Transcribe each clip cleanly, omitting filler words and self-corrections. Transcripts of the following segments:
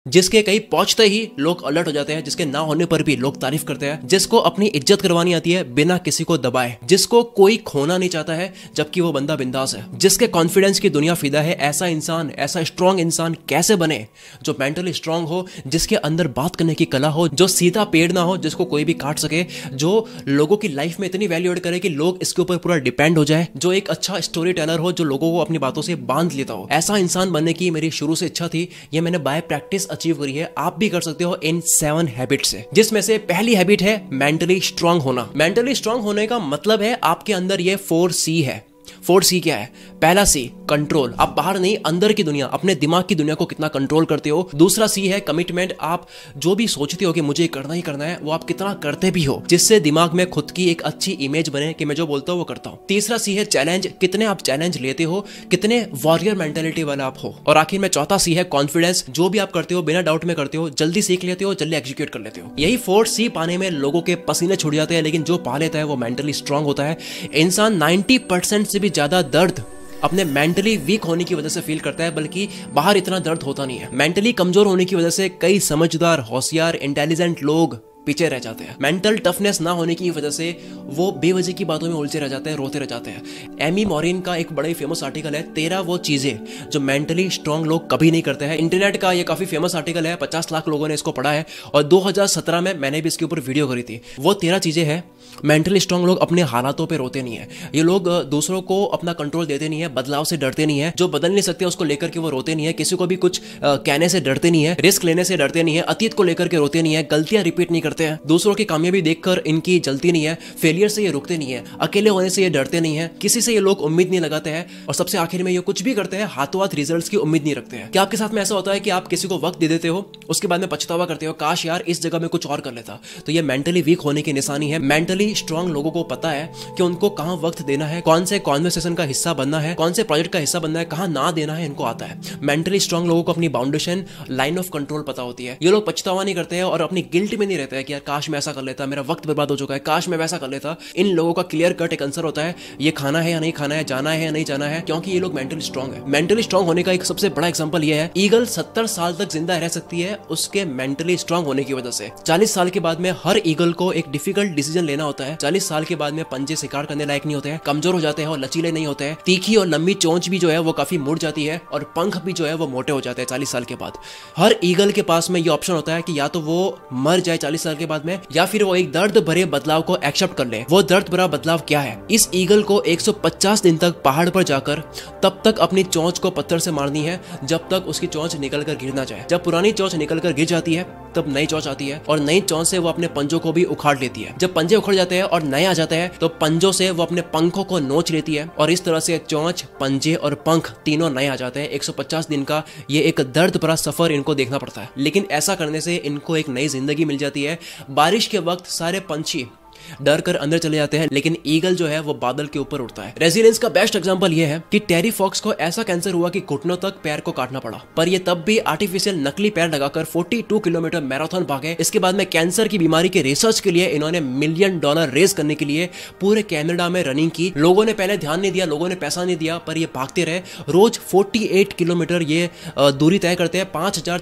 जिसके कहीं पहुंचते ही लोग अलर्ट हो जाते हैं, जिसके ना होने पर भी लोग तारीफ करते हैं, जिसको अपनी इज्जत करवानी आती है बिना किसी को दबाए, जिसको कोई खोना नहीं चाहता है जबकि वो बंदा बिंदास है, जिसके कॉन्फिडेंस की दुनिया फिदा है। ऐसा इंसान, ऐसा स्ट्रांग इंसान कैसे बने जो मेंटली स्ट्रांग हो, जिसके अंदर बात करने की कला हो, जो सीधा पेड़ ना हो जिसको कोई भी काट सके, जो लोगों की लाइफ में इतनी वैल्यू एड करे कि लोग इसके ऊपर पूरा डिपेंड हो जाए, जो एक अच्छा स्टोरी टेलर हो, जो लोगों को अपनी बातों से बांध लेता हो। ऐसा इंसान बनने की मेरी शुरू से इच्छा थी। ये मैंने बाय प्रैक्टिस अचीव करी है। आप भी कर सकते हो इन 7 हैबिट से, जिसमें से पहली हैबिट है मेंटली स्ट्रांग होना। मेंटली स्ट्रांग होने का मतलब है आपके अंदर ये 4C है। 4C क्या है? पहला C कंट्रोल। आप बाहर नहीं, अंदर की दुनिया, अपने दिमाग की दुनिया को कितना कंट्रोल करते हो। दूसरा C है कमिटमेंट। आप जो भी सोचते हो कि मुझे करना ही करना है, वो आप कितना करते भी हो, जिससे दिमाग में खुद की एक अच्छी इमेज बने कि मैं जो बोलता हूँ वो करता हूँ। तीसरा C है चैलेंज। कितने आप चैलेंज लेते हो, कितने वॉरियर मेंटेलिटी वाले आप हो। और आखिर में चौथा C है कॉन्फिडेंस। जो भी आप करते हो बिना डाउट में करते हो, जल्दी सीख लेते हो, जल्दी एग्जीक्यूट कर लेते हो। यही 4C पाने में लोगों के पसीने छूट जाते हैं, लेकिन जो पा लेता है वो मेंटली स्ट्रांग होता है। इंसान 90% से भी ज्यादा दर्द अपने मेंटली वीक होने की वजह से फील करता है, बल्कि बाहर इतना दर्द होता नहीं है। मेंटली कमजोर होने की वजह से कई समझदार, होशियार, इंटेलिजेंट लोग पीछे रह जाते हैं। मेंटल टफनेस ना होने की वजह से वो बेवजह की बातों में उलझे रह जाते हैं, रोते रह जाते हैं। एमी मॉरिन का एक बड़ा ही फेमस आर्टिकल है 13 वो चीजें जो मेंटली स्ट्रांग लोग कभी नहीं करते हैं। इंटरनेट का ये काफी फेमस आर्टिकल है, 50 लाख लोगों ने इसको पढ़ा है और 2017 में मैंने भी इसके ऊपर वीडियो करी थी। वो 13 चीजें हैं। मेंटली स्ट्रांग लोग अपने हालातों पे रोते नहीं है। ये लोग दूसरों को अपना कंट्रोल देते नहीं है, बदलाव से डरते नहीं है, जो बदल नहीं सकते उसको लेकर के वो रोते नहीं है, किसी को भी कुछ कहने से डरते नहीं है, रिस्क लेने से डरते नहीं है, अतीत को लेकर के रोते नहीं है, गलतियां रिपीट नहीं करते हैं, दूसरों की कामयाबी देखकर इनकी जलती नहीं है, फेलियर से ये रुकते नहीं है, अकेले होने से ये डरते नहीं है, किसी से ये लोग उम्मीद नहीं लगाते हैं, और सबसे आखिर में ये कुछ भी करते हैं हाथों हाथ रिजल्ट्स की उम्मीद नहीं रखते हैं। क्या आपके साथ में ऐसा होता है कि आप किसी को वक्त दे देते हो, उसके बाद में पछतावा करते हो, काश यार इस जगह में कुछ और कर लेता? तो ये मेंटली वीक होने की निशानी है। मेंटली स्ट्रांग लोगों को पता है कि उनको कहां वक्त देना है, कौन से कॉन्वर्सेशन का हिस्सा बनना है, कौन से प्रोजेक्ट का हिस्सा बनना है, कहां ना देना है, इनको आता है। मेंटली स्ट्रांग लोगों को अपनी बाउंडेशन, लाइन ऑफ कंट्रोल पता होती है। ये लोग पछतावा नहीं करते हैं और अपनी गिल्ट में नहीं रहते हैं कि यार काश मैं ऐसा कर लेता, मेरा वक्त बर्बाद हो चुका है, काश मैं वैसा कर लेता। इन लोगों का क्लियर कट एक आंसर होता है, ये खाना है या नहीं खाना है, जाना है या नहीं जाना है, क्योंकि ये लोग मेंटली स्ट्रांग है। मेंटली स्ट्रांग होने का एक सबसे बड़ा एग्जांपल ये है, ईगल 70 साल तक जिंदा रह सकती है उसके मेंटली स्ट्रांग होने की वजह से। 40 साल के बाद में हर ईगल को एक डिफिकल्ट डिसीजन लेना होता है। 40 साल के बाद में पंजे शिकार करने लायक नहीं होते हैं, कमजोर हो जाते हैं और लचीले नहीं होते हैं। तीखी और लंबी चोंच भी जो है वो काफी मुड़ जाती है और पंख भी जो है वो मोटे हो जाते हैं 40 साल के बाद। हर ईगल के पास में ये ऑप्शन होता है कि या तो वो मर जाए 40 साल के बाद में, या फिर वो एक दर्द भरे बदलाव को एक्सेप्ट कर ले। वो दर्द भरा बदलाव क्या है? इस ईगल को 150 दिन तक पहाड़ पर जाकर तब तक अपनी चोंच को पत्थर से मारनी है जब तक उसकी चोंच निकल कर गिर ना जाए। जब पुरानी चोंच निकल कर गिर जाती है तब नई चोंच आती है और नई चोंच से वो अपने पंजों को भी उखाड़ लेती है। जब पंजे उखड़ जाते हैं और नए आ जाते हैं तो पंजों से वो अपने पंखों को नोच लेती है और इस तरह से चोंच, पंजे और पंख तीनों नए आ जाते हैं। 150 दिन का ये एक दर्द भरा सफर इनको देखना पड़ता है, लेकिन ऐसा करने से इनको एक नई जिंदगी मिल जाती है। बारिश के वक्त सारे पंछी डर कर अंदर चले जाते हैं, लेकिन ईगल जो है वो बादल के ऊपर उड़ता है। रेजिलियंस का बेस्ट एग्जांपल ये है कि टेरी फॉक्स को ऐसा कैंसर हुआ कि घुटनों तक पैर को काटना पड़ा, पर ये तब भी आर्टिफिशियल नकली पैर लगाकर 42 किलोमीटर मैराथन भागे। इसके बाद में कैंसर की बीमारी के रिसर्च के लिए इन्होंने $1 मिलियन रेज करने के लिए पूरे कनाडा में रनिंग की। लोगों ने पहले ध्यान नहीं दिया, लोगों ने पैसा नहीं दिया, पर ये भागते रहे। रोज 48 किलोमीटर ये दूरी तय करते हैं,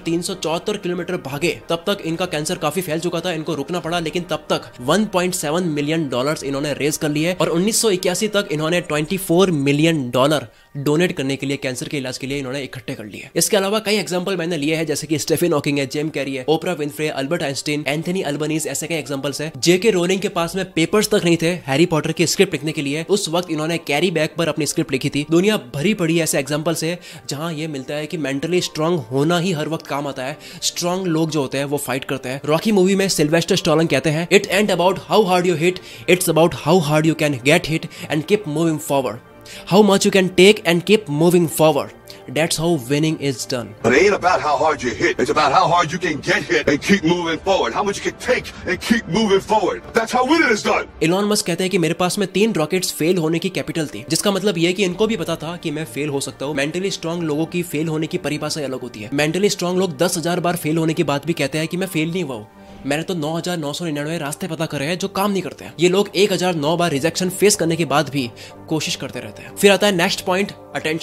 5374 किलोमीटर भागे। तब तक इनका कैंसर काफी फैल चुका था, इनको रुकना पड़ा, लेकिन तब तक $1.7 मिलियन इन्होंने रेज कर लिए और 1981 तक इन्होंने $24 मिलियन डोनेट करने के लिए, कैंसर के इलाज के लिए इन्होंने इकट्ठे कर लिए। इसके अलावा कई एग्जांपल मैंने लिए हैं, जैसे कि स्टीफन हॉकिंग है, जेम कैरी है, Oprah Winfrey, Albert Einstein, Anthony Albanese, ऐसे कई एग्जांपल्स हैं। जेके रोलिंग के पास में पेपर्स तक नहीं थे हैरी पॉटर की स्क्रिप्ट लिखने के लिए, उस वक्त इन्होंने कैरी बैग पर अपनी स्क्रिप्ट लिखी थी। दुनिया भरी पड़ी ऐसे एग्जांपल्स है जहां ये मिलता है कि मेंटली स्ट्रांग होना ही हर वक्त काम आता है। स्ट्रांग लोग जो होते हैं वो फाइट करते हैं। रॉकी मूवी में सिल्वेस्टर स्टैलोन कहते हैं, it ain't about how hard you hit, it's about how hard you can get hit and keep moving forward. How much you can take and keep moving forward. That's how winning is done. But it ain't about how hard you hit. It's about how hard you can get hit and keep moving forward. How much you can take and keep moving forward. That's how winning is done. Elon Musk कहते हैं कि मेरे पास में 3 rockets fail होने की capital थी, जिसका मतलब ये है कि इनको भी पता था कि मैं फेल हो सकता हूँ। मेंटली स्ट्रांग लोगों की फेल होने की परिभाषा अलग होती है। मेंटली स्ट्रांग लोग 10,000 बार फेल होने के बाद भी कहते हैं कि मैं फेल नहीं हुआ हूँ। मैंने तो 9,999 रास्ते पता करे हैं जो काम नहीं करते हैं। ये लोग 1009 बार रिजेक्शन फेस करने के बाद भी कोशिश करते रहते हैं। फिर आता है नेक्स्ट पॉइंट, अटेंशन।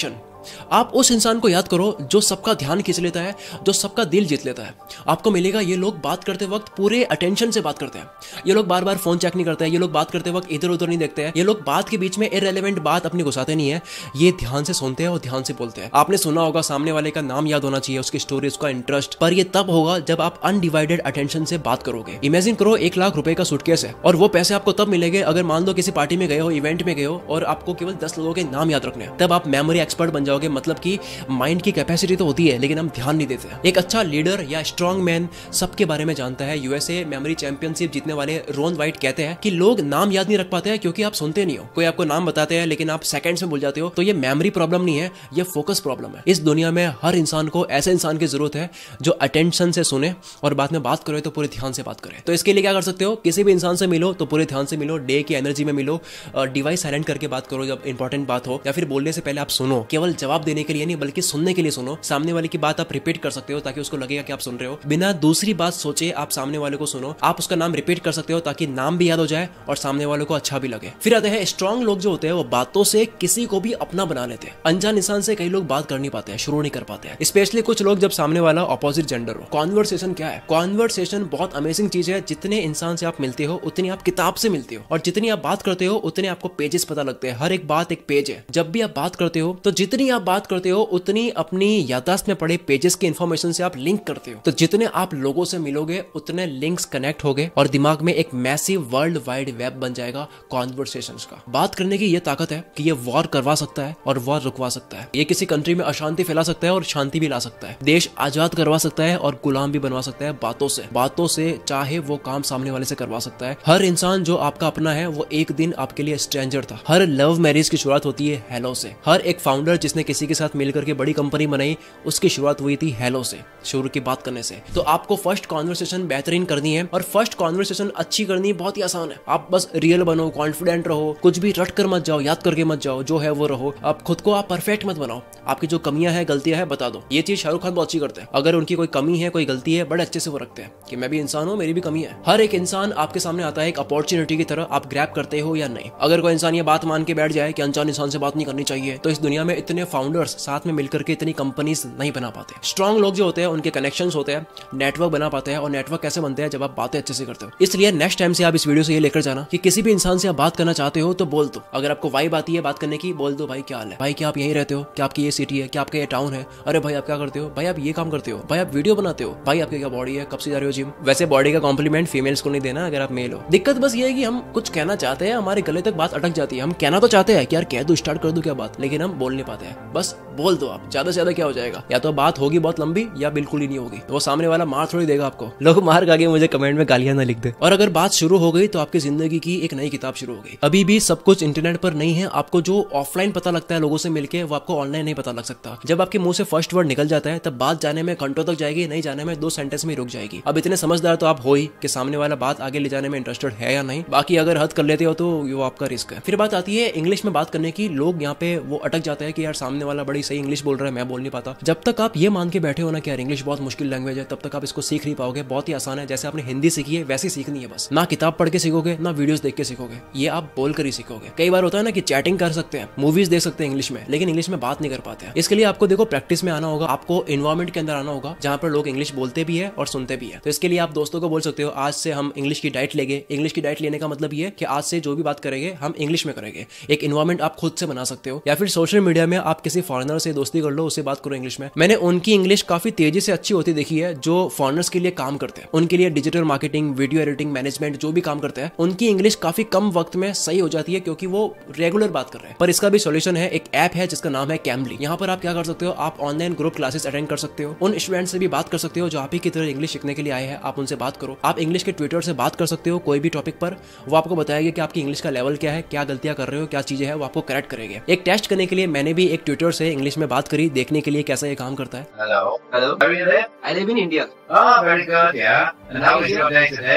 आप उस इंसान को याद करो जो सबका ध्यान खींच लेता है, जो सबका दिल जीत लेता है। आपको मिलेगा ये लोग बात करते वक्त पूरे अटेंशन से बात करते हैं। ये लोग बार बार फोन चेक नहीं करते हैं। ये लोग बात करते वक्त इधर उधर नहीं देखते हैं। ये लोग बात के बीच में इररिलेवेंट बात अपनी घुसाते नहीं है। ये ध्यान से सुनते हैं और ध्यान से बोलते हैं। आपने सुना होगा सामने वाले का नाम याद होना चाहिए, उसकी स्टोरी, उसका इंटरेस्ट, पर ये तब होगा जब आप अनडिवाइडेड अटेंशन से बात करोगे। इमेजिन करो 1 लाख रुपए का सूटकेस है और वो पैसे आपको तब मिलेंगे अगर मान लो किसी पार्टी में गए हो, इवेंट में गए हो और आपको केवल 10 लोगों के नाम याद रखने हैं। तब आप मेमोरी एक्सपर्ट बन जाओगे। मतलब कि माइंड की कैपेसिटी तो होती है लेकिन हम ध्यान नहीं देते। एक अच्छा लीडर या स्ट्रॉन्ग मैन सबके बारे में जानता है। यूएसए मेमोरी चैंपियनशिप जीतने वाले रोन वाइट कहते हैं कि लोग नाम याद नहीं रख पाते हैं क्योंकि आप सुनते नहीं हो। कोई आपको नाम बताते हैं लेकिन आप सेकंड्स में भूल जाते हो। तो ये मेमोरी प्रॉब्लम नहीं है, ये फोकस प्रॉब्लम है। इस दुनिया में हर इंसान को ऐसे इंसान की जरूरत है जो अटेंशन से सुने और बाद में बात करे तो पूरे ध्यान से बात करे। तो इसके लिए क्या कर सकते हो, किसी भी इंसान से मिलो तो पूरे ध्यान से मिलो, डे की एनर्जी में मिलो, डिवाइस साइलेंट करके बात करो जब इंपॉर्टेंट बात हो, या फिर बोलने से पहले आप सुनो। केवल जवाब देने के लिए नहीं बल्कि सुनने के लिए सुनो। सामने वाले की बात आप रिपीट कर सकते हो ताकि उसको लगेगा कि आप सुन रहे हो। बिना दूसरी बात सोचे आप सामने वाले को सुनो। आप उसका नाम रिपीट कर सकते हो ताकि नाम भी याद हो जाए और सामने वाले को अच्छा भी लगे। फिर आते हैं स्ट्रॉन्ग लोग जो होते हैं वो बातों से किसी को भी अपना बना लेते हैं। अनजान इंसान से कई लोग बात कर नहीं पाते हैं, शुरू नहीं कर पाते हैं, स्पेशली कुछ लोग जब सामने वाला ऑपोजिट जेंडर हो। कॉन्वर्सेशन क्या है? कॉन्वर्सेशन बहुत अमेजिंग चीज है। जितने इंसान से आप मिलते हो उतनी आप किताब से मिलते हो और जितनी आप बात करते हो उतने आपको पेजेस पता लगते हैं। हर एक बात एक पेज है। जब भी आप बात करते हो तो जितनी आप बात करते हो उतनी अपनी याददाश्त में पड़े पेजेस की इंफॉर्मेशन से आप लिंक करते हो। तो जितने आप लोगों से मिलोगे उतने लिंक्स कनेक्ट होंगे और दिमाग में एक मैसिव वर्ल्ड वाइड वेब बन जाएगा कॉन्वर्सेशंस का। बात करने की ये ताकत है कि ये वॉर करवा सकता है और वॉर रुकवा सकता है। ये किसी कंट्री में अशांति फैला सकता है और शांति भी ला सकता है। देश आजाद करवा सकता है और गुलाम भी बनवा सकता है बातों से चाहे वो काम सामने वाले से करवा सकता है। हर इंसान जो आपका अपना है वो एक दिन आपके लिए स्ट्रेंजर था। हर लव मैरिज की शुरुआत होती है हेलो से। हर एक फाउंडर जिसने किसी के साथ मिलकर के बड़ी कंपनी बनाई उसकी शुरुआत हुई थी हेलो से, शुरू की बात करने से। तो आपको फर्स्ट कॉन्वर्सेशन बेहतरीन करनी है और फर्स्ट कॉन्वर्सेशन अच्छी करनी बहुत ही आसान है। आप बस रियल बनो, कॉन्फिडेंट रहो, कुछ भी रट कर मत जाओ, याद करके मत जाओ, जो है वो रहो। आप खुद को आप परफेक्ट मत बनाओ। आपकी जो कमियां हैं, गलतियां हैं, बता दो। ये चीज शाहरुख खान बहुत अच्छी करते हैं। अगर उनकी कोई कमी है, कोई गलती है, बड़े अच्छे से वो रखते हैं कि मैं भी इंसान हूं, मेरी भी कमी है। हर एक इंसान आपके सामने आता है एक अपॉर्चुनिटी की तरह, आप ग्रैब करते हो या नहीं। अगर कोई इंसान ये बात मान के बैठ जाए कि अनजान इंसान से बात नहीं करनी चाहिए तो इस दुनिया में इतने फाउंडर्स साथ में मिलकर के इतनी कंपनीज नहीं बना पाते। स्ट्रॉन्ग लोग जो होते हैं उनके कनेक्शंस होते हैं, नेटवर्क बना पाते हैं। और नेटवर्क कैसे बनते हैं? जब आप बातें अच्छे से करते हो। इसलिए नेक्स्ट टाइम से आप इस वीडियो से ये लेकर जाना कि किसी भी इंसान से आप बात करना चाहते हो तो बोल दो। अगर आपको वाइब आती है बात करने की, बोल दो भाई क्या हाल है, भाई क्या आप यहीं रहते हो, क्या आपकी ये सिटी है, क्या आपका ये टाउन है, अरे भाई आप क्या करते हो, भाई आप ये काम करते हो, भाई आप वीडियो बनाते हो, भाई आपकी क्या बॉडी है, कब से जा रहे हो जिम। वैसे बॉडी का कॉम्प्लीमेंट फीमेल्स को नहीं देना अगर आप मेल हो। दिक्कत बस ये है कि हम कुछ कहना चाहते हैं, हमारे गले तक बात अटक जाती है। हम कहना तो चाहते हैं कि यार कह दो, स्टार्ट कर दो क्या बात, लेकिन हम बोल नहीं पाते हैं। बस बोल दो आप, ज्यादा से ज्यादा क्या हो जाएगा, या तो बात होगी बहुत लंबी या बिल्कुल ही नहीं होगी। तो वो सामने वाला मार थोड़ी देगा आपको। लोग मार खा के मुझे कमेंट में गालियां ना लिख दे। और अगर बात शुरू हो गई तो आपकी जिंदगी की एक नई किताब शुरू हो गई। अभी भी सब कुछ इंटरनेट पर नहीं है। आपको जो ऑफलाइन पता लगता है लोगों से मिलके, वो आपको ऑनलाइन नहीं पता लग सकता। जब आपके मुंह से फर्स्ट वर्ड निकल जाता है तब बात जाने में घंटों तक जाएगी, नहीं जाने में 2 सेंटेंस में रुक जाएगी। अब इतने समझदार तो आप हो ही कि सामने वाला बात आगे ले जाने में इंटरेस्टेड है या नहीं। बाकी अगर हद कर लेते हो तो वो आपका रिस्क है। फिर बात आती है इंग्लिश में बात करने की। लोग यहाँ पे वो अटक जाते हैं कि यार सामने वाला बड़ी सही इंग्लिश बोल रहा है, मैं बोल नहीं पाता। जब तक आप ये मान के बैठे हो ना कि यार इंग्लिश बहुत मुश्किल लैंग्वेज है, तब तक आप इसको सीख नहीं पाओगे। बहुत ही आसान है, जैसे आपने हिंदी सीखी है वैसे सीखनी है। बस ना किताब पढ़ के सीखोगे ना वीडियोस देख के सीखोगे, ये आप बोल कर ही सीखोगे। कई बार होता है ना कि चैटिंग कर सकते हैं, मूवीज देख सकते हैं इंग्लिश में, लेकिन इंग्लिश में बात नहीं कर पाते हैं। इसके लिए आपको देखो प्रैक्टिस में आना होगा, आपको इन्वायरमेंट के अंदर आना होगा जहाँ पर लोग इंग्लिश बोलते भी है और सुनते भी है। तो इसके लिए आप दोस्तों को बोल सकते हो आज से हम इंग्लिश की डाइट लेंगे। इंग्लिश की डाइट लेने का मतलब ये कि आज से जो भी बात करेंगे हम इंग्लिश में करेंगे। एक इन्वायरमेंट आप खुद से बना सकते हो। या फिर सोशल मीडिया में आप किसी फॉरेनर से दोस्ती कर लो, उससे बात करो इंग्लिश में। मैंने उनकी इंग्लिश काफी तेजी से अच्छी होती देखी है जो फॉरेनर्स के लिए काम करते हैं। उनके लिए digital marketing, video editing, management जो भी काम करते हैं, उनकी इंग्लिश काफी कम वक्त में सही हो जाती है क्योंकि वो रेगुलर बात कर रहे हैं। पर इसका भी सोल्यूशन है, एक ऐप है जिसका नाम है कैमली। यहाँ पर आप क्या कर सकते हो, आप ऑनलाइन ग्रुप क्लासेस अटेंड कर सकते हो। उन स्टूडेंट से भी बात कर सकते हो जो आप ही की तरह इंग्लिश सीखने के लिए आए हैं। आप उनसे बात करो। आप इंग्लिश के ट्विटर से बात कर सकते हो कोई भी टॉपिक पर। वो आपको बताएगा कि आपकी इंग्लिश का लेवल क्या है, क्या गलतियां कर रहे हो, क्या चीजें हैं, वो आपको करेक्ट करेंगे। एक टेस्ट करने के लिए मैंने भी एक ट्विटर से इंग्लिश में बात करी, देखने के लिए कैसा ये काम करता है। Hello. Where do you live? I live in India. Oh, very good. Yeah. And how was your day today?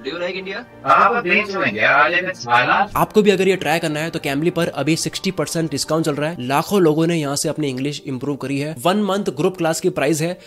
Do you like India? आपको भी अगर ये ट्राई करना है तो कैमली पर अभी 60% डिस्काउंट चल रहा है। लाखों लोगों ने यहाँ से अपनी इंग्लिश इंप्रूव करी है। 1 मंथ ग्रुप क्लास की प्राइस है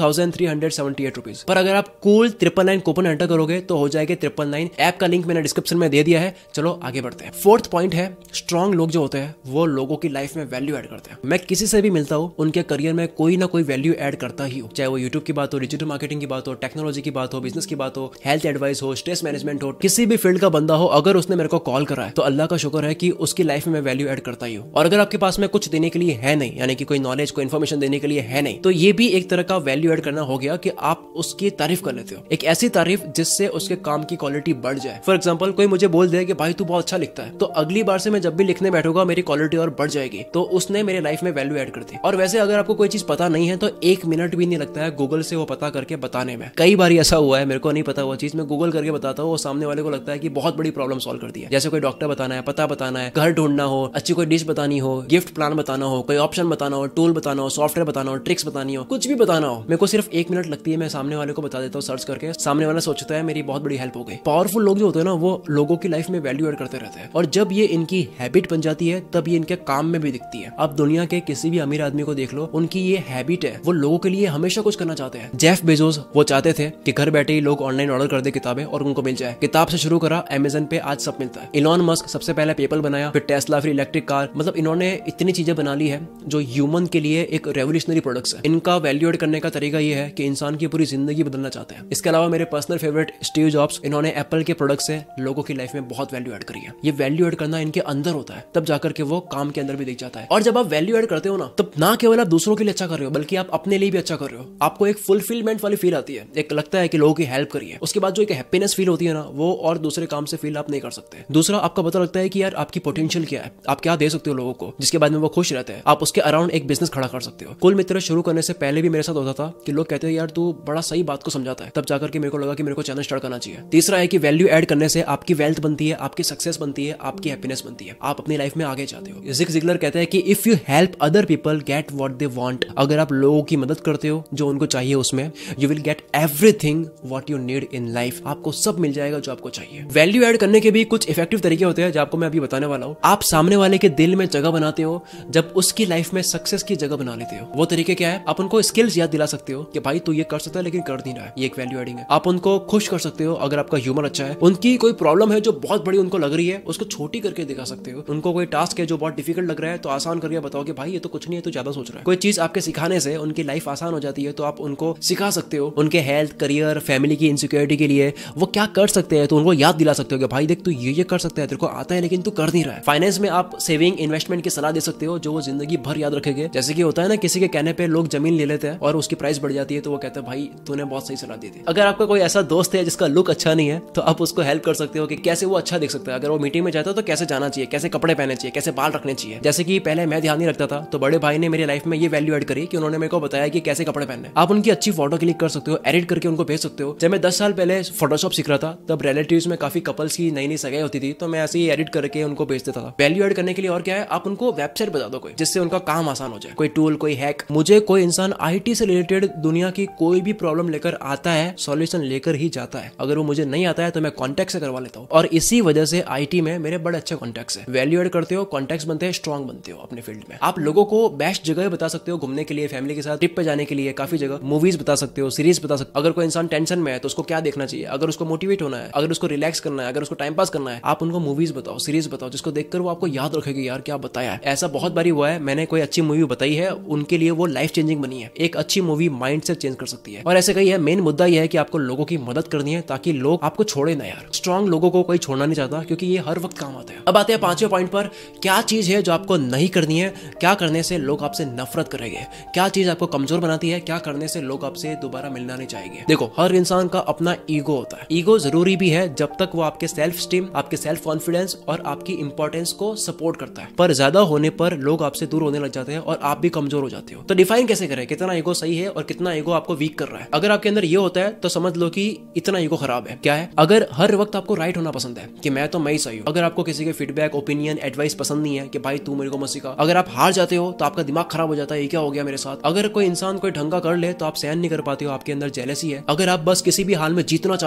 2378 रुपीज, पर अगर आप कूल 999 कूपन एंटर करोगे तो हो जाएगा 999। ऐप का लिंक मैंने डिस्क्रिप्शन में दे दिया है। चलो आगे बढ़ते हैं। फोर्थ पॉइंट है, स्ट्रॉन्ग लोग जो होते हैं वो लोगों की लाइफ में वैल्यू ऐड करते हैं। मैं किसी से भी मिलता हूँ, उनके करियर में कोई ना कोई वैल्यू ऐड करता ही हो, चाहे वो यूट्यूब की बात हो, डिजिटल मार्केटिंग की बात हो, टेक्नोलॉजी की बात हो, बिजनेस की बात हो, हेल्थ एडवाइस हो, स्ट्रेस मैनेजमेंट हो, किसी भी फील्ड का बंदा हो, अगर उसने मेरे को कॉल करा है तो अल्लाह का शुक्र है कि उसकी लाइफ में मैं वैल्यू ऐड करता ही हूँ। और अगर आपके पास में कुछ देने के लिए है नहीं, यानी कि कोई नॉलेज, कोई इन्फॉर्मेशन देने के लिए है नहीं, तो ये भी एक तरह का वैल्यू ऐड करना हो गया कि आप उसकी तारीफ कर लेते हो। एक ऐसी तारीफ जिससे उसके काम की क्वालिटी बढ़ जाए। फॉर एग्जाम्पल, कोई मुझे बोल दे कि भाई तू बहुत अच्छा लिखता है, तो अगली बार से मैं जब भी लिखने बैठूंगा मेरी क्वालिटी और बढ़ जाएगी, तो उसने मेरे लाइफ में वैल्यू ऐड कर दी। और वैसे अगर आपको कोई चीज पता नहीं है तो 1 मिनट भी नहीं लगता है गूगल से वो पता करके बताने में। कई बार ऐसा हुआ है, मेरे को नहीं पता वो चीज, मैं गूगल करके बताता हूँ, वो सामने वाले को लगता है कि बहुत बड़ी प्रॉब्लम सॉल्व कर दी है। जैसे कोई डॉक्टर बताना है, पता बताना है, घर ढूंढना हो, अच्छी कोई डिश बतानी हो, गिफ्ट प्लान बताना हो, कोई ऑप्शन बताना हो, टूल बताना हो, सॉफ्टवेयर बताना हो, ट्रिक्स बतानी हो, कुछ भी बताना हो, मेरे को सिर्फ 1 मिनट लगती है। मैं सामने वाले को बता देता हूँ सर्च करके, सामने वाला सोचता है मेरी बहुत बड़ी हेल्प हो गई। पावरफुल लोग जो होते हैं ना, वो लोगों की लाइफ में वैल्यू ऐड करते रहते हैं, और जब ये इनकी हैबिट बन जाती है तब ये इनके काम में भी दिखती है। आप दुनिया के किसी भी अमीर आदमी को देख लो, उनकी ये हैबिट है, वो लोगों के लिए हमेशा कुछ करना चाहते हैं। जेफ बेजोस वो चाहते थे कि घर बैठे ही लोग ऑनलाइन ऑर्डर कर दे किताबें और उनको मिल जाए। किताब से शुरू करा, अमेज़न पे आज सब मिलता है। इलॉन मस्क सबसे पहले पेपल बनाया, फिर टेस्ला, फिर इलेक्ट्रिक कार। मतलब इन्होंने इतनी चीजें बना ली है जो ह्यूमन के लिए एक रेवोल्यूशनरी प्रोडक्ट्स है। इनका वैल्यू ऐड करने का तरीका ये है कि इंसान की पूरी जिंदगी बदलना चाहते हैं। इसके अलावा मेरे पर्सनल फेवरेट स्टीव जॉब्स, इन्होंने एप्पल के प्रोडक्ट से लोगों की लाइफ में बहुत वैल्यू ऐड करी है। ये वैल्यू ऐड करना इनके अंदर होता है, तब जाकर के वो काम के अंदर भी दिख जाता है। और जब आप वैल्यू ऐड करते हो ना, तब ना केवल आप दूसरों के लिए अच्छा कर रहे हो, बल्कि आप अपने लिए भी अच्छा कर रहे हो। आपको एक फुलफिलमेंट वाली फील आती है, एक लगता है कि लोगों की हेल्प करिए। उसके बाद जो एक हैप्पीनेस फील होती है ना, वो और दूसरे काम से फील आप नहीं कर सकते। दूसरा, आपका पता लगता है कि यार आपकी पोटेंशियल क्या है, आप क्या दे सकते हो लोगों को, जिसके बाद में वो खुश रहते हैं। आप उसके अराउंड एक बिजनेस खड़ा कर सकते हो। कुल मित्र शुरू करने से पहले भी मेरे साथ होता था कि लोग कहते हैं यार तू बड़ा सही बात को समझाता है, तब जाकर के मेरे को लगा कि मेरे को चैनल स्टार्ट करना चाहिए। तीसरा है कि वैल्यू ऐड करने से आपकी वेल्थ बनती है, आपकी सक्सेस बनती है, आपकी हैप्पीनेस बनती है, आप अपनी लाइफ में आगे जाते हो। ज़िग ज़िगलर कहते हैं कि if you help other people get what they want, अगर आप लोगों की मदद करते हो जो उनको चाहिए, उसमें you will get everything what you need in life, आपको सब मिल जाएगा जो आपको चाहिए। वैल्यू ऐड करने के भी कुछ इफेक्टिव तरीके होते हैं जो आपको मैं अभी बताने वाला हूँ। आप सामने वाले के दिल में जगह बनाते हो जब उसकी लाइफ में सक्सेस की जगह बना लेते हो। वो तरीके क्या है? आप उनको स्किल्स याद दिला सकते हो कि भाई तू ये कर सकता है लेकिन कर नहीं रहा है, ये एक वैल्यू एडिंग है। आप उनको खुश कर सकते हो अगर आपका ह्यूमर अच्छा है। उनकी कोई प्रॉब्लम है जो बहुत बड़ी उनको लग रही है, उसको छोटी करके दिखा सकते हो। उनको कोई टास्क है जो बहुत डिफिकल्ट लग रहा है तो आसान करके बताओ कि भाई ये तो कुछ नहीं है, तू ज्यादा सोच रहा है। कोई चीज आपके सिखाने से उनकी लाइफ आसान हो जाती है तो आप उनको सिखा सकते हो। उनके हेल्थ, करियर, फैमिली की इनसिक्योरिटी के लिए वो क्या कर सकते हैं तो उनको याद दिला सकते हो कि भाई देख तू ये कर सकता है, तेरे को आता है लेकिन तू कर नहीं रहा है। फाइनेंस में आप सेविंग, इन्वेस्टमेंट की सलाह दे सकते हो जो वो जिंदगी भर याद रखेंगे। जैसे कि होता है ना, किसी के कहने पे लोग जमीन ले लेते हैं और उसकी प्राइस बढ़ जाती है तो वो कहते हैं भाई तूने बहुत सही सलाह दी थी। अगर आपका कोई ऐसा दोस्त है जिसका लुक अच्छा नहीं है तो आप उसको हेल्प कर सकते हो कि कैसे वो अच्छा दिख सकता है। अगर वो मीटिंग में जाता है तो कैसे जाना चाहिए, कैसे कपड़े पहनने चाहिए, कैसे बाल रखने चाहिए। जैसे कि पहले मैं ध्यान नहीं रखता था तो बड़े भाई ने मेरी लाइफ में ये वैल्यू ऐड करी कि उन्होंने मेरे को बताया कि कैसे कपड़े पहनने। आप उनकी अच्छी फोटो क्लिक कर सकते हो, एडिट करके उनको भेज सकते हो। जब मैं 10 साल पहले फोटोशॉप सीख रहा था तब रिलेटिव्स में काफी कपल्स की नई नई सगाई होती थी तो मैं ऐसे ही एडिट करके उनको भेज देता था। वैल्यू ऐड करने के लिए और क्या है, आप उनको वेबसाइट बता दो कोई, जिससे उनका काम आसान हो जाए। कोई टूल, कोई हैक। मुझे कोई इंसान आईटी से रिलेटेड दुनिया की कोई भी प्रॉब्लम लेकर आता है, सॉल्यूशन लेकर ही जाता है। अगर वो मुझे नहीं आता है तो मैं कॉन्टैक्ट से करवा लेता हूँ और इसी वजह से आईटी में मेरे बड़े अच्छे कॉन्टैक्ट्स हैं। वैल्यू ऐड करते हो, कॉन्टैक्ट्स बनते हैं, स्ट्रॉन्ग बनते हो अपने फील्ड में। आप लोगों को बेस्ट जगह बता सकते हो घूमने के लिए, फैमिली के साथ ट्रिप पे जाने के लिए, काफी जगह मूवीज बता सकते हो, सीरीज बता सकते हो। अगर कोई इंसान टेंशन में है तो उसको क्या देखना चाहिए, अगर उसको मोटिवेट होना है, अगर उसको रिलैक्स करना है, अगर उसको टाइम पास करना है, आप उनको मूवीज बताओ, सीरीज बताओ, जिसको देखकर वो आपको याद रखेगी यार क्या बताया है। ऐसा बहुत बारी हुआ है, मैंने कोई अच्छी मूवी बताई है, उनके लिए वो लाइफ चेंजिंग बनी है। एक अच्छी मूवी माइंड से चेंज कर सकती है। और ऐसे कई है, मेन मुद्दा यह है कि आपको लोगों की मदद करनी है ताकि लोग आपको छोड़े ना यार। स्ट्रॉन्ग लोगों को कोई छोड़ना नहीं चाहता क्योंकि ये हर वक्त काम आते हैं। अब आते हैं 5वें पॉइंट पर, क्या चीज है जो आपको नहीं करनी है, क्या करने से लोग आपसे नफरत करेंगे, क्या चीज आपको कमजोर बनाती है, क्या करने से लोग आपसे दोबारा मिलना नहीं चाहेंगे। देखो, हर इंसान का अपना ईगो होता है। ईगो जरूरी भी है जब तक वो आपके सेल्फ स्टीम, आपके सेल्फ कॉन्फिडेंस और आपकी इंपॉर्टेंस को सपोर्ट करता है। पर ज्यादा होने पर लोग आपसे दूर होने लग जाते हैं और आप भी कमजोर हो जाते हो। तो डिफाइन कैसे करें कितना ईगो सही है और कितना ईगो आपको वीक कर रहा है। अगर आपके अंदर ये होता है तो समझ लो कि इतना ईगो खराब है। क्या है? अगर हर वक्त आपको राइट होना पसंद है कि मैं तो मैं ही सही हूं, अगर आपको किसी के फीडबैक, ओपिनियन, एडवाइस पसंद नहीं है कि भाई तू मेरे को मत सिखा, अगर आप हार जाते हो तो आपका दिमाग खराब हो जाता है, ये क्या हो गया मेरे साथ। अगर कोई इंसान कोई ढंगा कर ले तो आप सहन नहीं कर पाते हो, आपके अंदर जेलसी है। अगर आप बस किसी भी हाल में जीतना चाहते हो, चाहे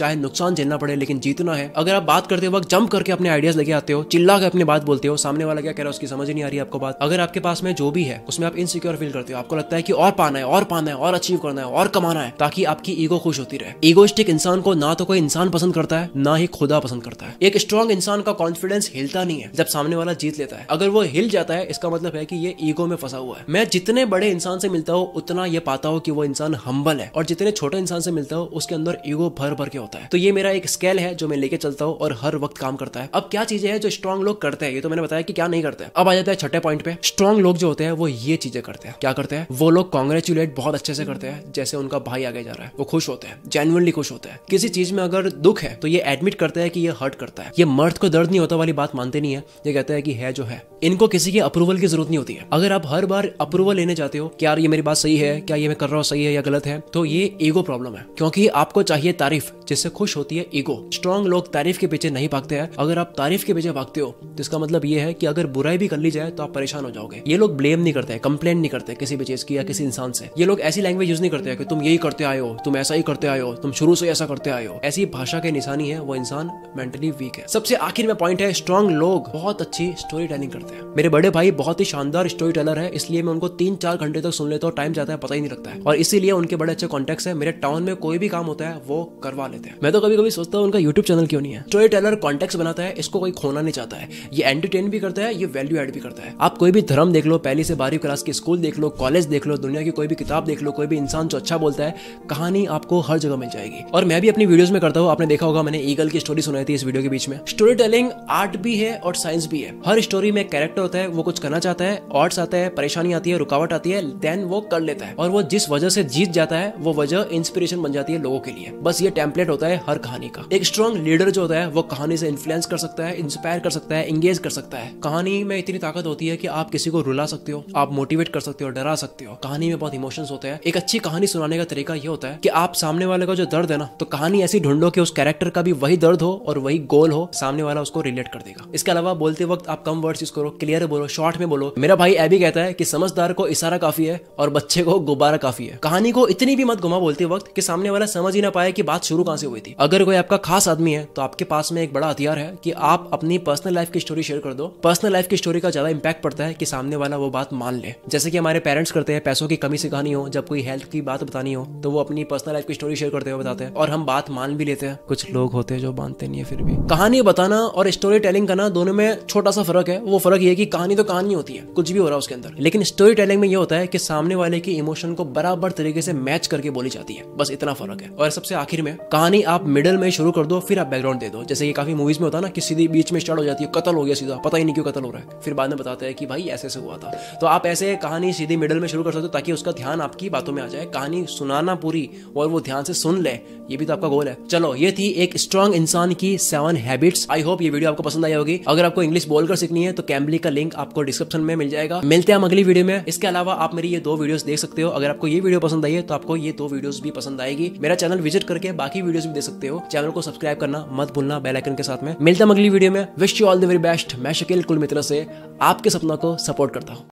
चाहे नुकसान झेलना पड़े लेकिन जीतना है। अगर आप बात करते वक्त जंप करके अपने आइडियाज लेके आते हो, चिल्ला के अपनी बात बोलते हो, सामने वाला क्या कह रहा है उसकी समझ ही नहीं आ रही आपको बात। अगर आपके पास में जो भी है उसमें आप इनसिक्योर फील करते हो, आपको लगता है कि और पाना है और पाना है और अचीव करना है और कमाना है ताकि आपकी ईगो खुश होती रहे। ईगोइस्टिक इंसान को ना तो कोई इंसान पसंद करता है ना ही खुदा पसंद करता है। एक स्ट्रॉन्ग इंसान का कॉन्फिडेंस हिलता नहीं है जब सामने वाला जीत लेता है। अगर वो हिल जाता है इसका मतलब है कि ये ईगो में फंसा हुआ है। मैं जितने बड़े इंसान से मिलता हूँ उतना ये पाता हूँ कि वो इंसान हम्बल है, और जितने छोटे इंसान से मिलता हूँ उसके अंदर ईगो भर भर के होता है। तो ये मेरा एक स्केल है जो मैं लेके चलता हूँ और हर वक्त काम करता है। अब क्या चीजें हैं जो स्ट्रॉन्ग लोग करते हैं, ये तो मैंने बताया कि क्या नहीं करते हैं। अब आ जाता है छठे पॉइंट पे। स्ट्रॉन्ग लोग जो होते हैं वो ये चीजें करते हैं। क्या करते हैं वो लोग? कांग्रेचुलेट बहुत अच्छे से करते हैं, जैसे उनका भाई आगे जा रहा है। वो खुश होते हैं, जेन्युइनली खुश होते हैं। किसी चीज में अगर दुख है तो ये एडमिट करते हैं कि ये हर्ट करता है। ये मर्द को दर्द नहीं होता वाली बात मानते नहीं है, ये कहते हैं कि है जो है। इनको किसी के अप्रूवल की जरूरत नहीं होती है। अगर आप हर बार अप्रूवल लेने जाते हो कि यार ये मेरी बात सही है, क्या ये मैं कर रहा हूँ सही है या गलत है, तो ये ईगो प्रॉब्लम है। क्योंकि आपको चाहिए तारीफ, जिससे खुश होती है ईगो। स्ट्रॉन्ग लोग तारीफ के पीछे नहीं भागते हैं। अगर आप तारीफ के पीछे भागते हो तो इसका मतलब ये है कि अगर बुराई भी कर ली जाए तो आप परेशान हो जाओगे। ये लोग ब्लेम नहीं करते, कंप्लेंट नहीं करते किसी भी चीज की या किसी इंसान से। ये लोग ऐसी लैंग्वेज यूज नहीं करते कि तुम यही करते आए हो, तुम ऐसा ही करते आए हो, तुम शुरू से ऐसा करते आए हो। ऐसी भाषा के निशानी है वो इंसान मेंटली वीक है। सबसे आखिर में पॉइंट है, स्ट्रॉन्ग लोग बहुत अच्छी स्टोरी टेलिंग करते हैं। मेरे बड़े भाई बहुत ही शानदार स्टोरी टेलर है, इसलिए मैं उनको 3-4 घंटे तक सुन लेता हूँ, टाइम जाता है पता ही नहीं लगता है। और इसीलिए उनके बड़े अच्छे कॉन्टेक्ट है। मेरे टाउन में कोई भी काम होता है वो करवा लेते हैं। मैं तो कभी कभी सोचता हूँ उनका यूट्यूब चैनल क्यों नहीं है। स्टोरी टेलर कॉन्टेक्ट बनाता है, इसको कोई खोना नहीं चाहता है। ये एंटरटेन भी करता है, ये वैल्यू एड भी करता है। आप कोई भी धर्म देख लो, पहली से 12वीं क्लास की स्कूल देख लो, कॉलेज देख लो, दुनिया की कोई भी किताब देख लो, कोई भी इंसान जो अच्छा बोलता है, कहानी आपको हर जगह मिल जाएगी। और मैं भी अपनी वीडियोस में करता हूँ। आपने देखा होगा मैंने ईगल की स्टोरी सुनाई थी इस वीडियो के बीच में। स्टोरी टेलिंग आर्ट भी है और साइंस भी है। हर स्टोरी में एक कैरेक्टर होता है, वो कुछ करना चाहता है, ऑड्स आता है, परेशानी आती है, रुकावट आती है, देन वो कर लेता है। और वो जिस वजह से जीत जाता है वो वजह इंस्पिरेशन बन जाती है लोगों के लिए। बस ये टेम्पलेट होता है हर कहानी का। एक स्ट्रॉन्ग लीडर जो होता है वो कहानी से इन्फ्लुएंस कर सकता है, इंस्पायर कर सकता है, एंगेज कर सकता है। कहानी में इतनी ताकत होती है कि आप किसी को रुला सकते हो, आप मोटिवेट कर सकते हो, डरा सकते हो। कहानी में बहुत इमोशंस होते हैं। एक अच्छी कहानी सुनाने का तरीका ये होता है कि आप सामने वाले का जो दर्द है ना, तो कहानी ऐसी ढूंढो कि उस कैरेक्टर का भी वही दर्द हो और वही गोल हो, सामने वाला उसको रिलेट कर देगा। इसके अलावा बोलते वक्त आप कम वर्ड्स यूज करो, क्लियर बोलो, शॉर्ट में बोलो। मेरा भाई एबी कहता है कि समझदार को इशारा काफी है और बच्चे को गुब्बारा काफी है। कहानी को इतनी भी मत घुमा बोलते वक्त कि सामने वाला समझ ही ना पाए कि बात शुरू कहां से हुई थी। अगर कोई आपका खास आदमी है तो आपके पास में एक बड़ा हथियार है कि आप अपनी पर्सनल लाइफ की स्टोरी शेयर कर दो। पर्सनल लाइफ की स्टोरी का ज्यादा इंपैक्ट पड़ता है कि सामने वाला वो बात मान ले। जैसे कि हमारे पेरेंट्स करते हैं, पैसों की कमी से कहानी हो, जब कोई हेल्थ की बात बतानी हो तो वो अपनी पर्सनल लाइफ की स्टोरी शेयर करते हुए बताते हैं और हम बात मान भी लेते हैं। कुछ लोग होते हैं जो मानते नहीं है फिर भी। कहानी बताना और स्टोरी टेलिंग करना दोनों में छोटा सा फर्क है। वो फर्क ये कि कहानी तो कहानी होती है, कुछ भी हो रहा है उसके अंदर, लेकिन स्टोरी टेलिंग में ये होता है कि सामने वाले की इमोशन को बराबर तरीके से मैच करके बोली जाती है। बस इतना फर्क है। और सबसे आखिर में कहानी आप मिडिल में शुरू कर दो, फिर आप बैकग्राउंड दे दो। जैसे कि काफी मूवीज में होता है ना कि सीधी बीच में स्टार्ट हो जाती है, कत्ल हो गया सीधा, पता ही नहीं क्यों कत्ल हो रहा है, फिर बाद में बताते हैं कि भाई ऐसे से हुआ था। तो आप ऐसे कहानी सीधी मिडिल में शुरू कर सकते हो ताकि उसका ध्यान आपकी बातों में आ जाए। कहानी सुनाना पूरी और वो ध्यान से सुन ले, ये भी तो आपका गोल है। चलो, ये थी एक स्ट्रॉन्ग इंसान की 7 हैबिट्स। आई होप ये वीडियो आपको पसंद आई होगी। अगर आपको इंग्लिश बोलकर सीखनी है तो कैम्बली का लिंक आपको डिस्क्रिप्शन में मिल जाएगा। मिलते हैं हम अगली वीडियो में। इसके अलावा आप मेरी ये 2 वीडियोस देख सकते हो। अगर आपको ये वीडियो पसंद आई है तो आपको ये 2 वीडियोस भी पसंद आएगी। मेरा चैनल विजिट करके बाकी वीडियोस भी देख सकते हो। चैनल को सब्सक्राइब करना मत भूलना बेल आइकन के साथ में। मिलते हैं अगली वीडियो में। Wish you all the very best. मैं शकील कुल मित्र से आपके सपनों को सपोर्ट करता हूँ।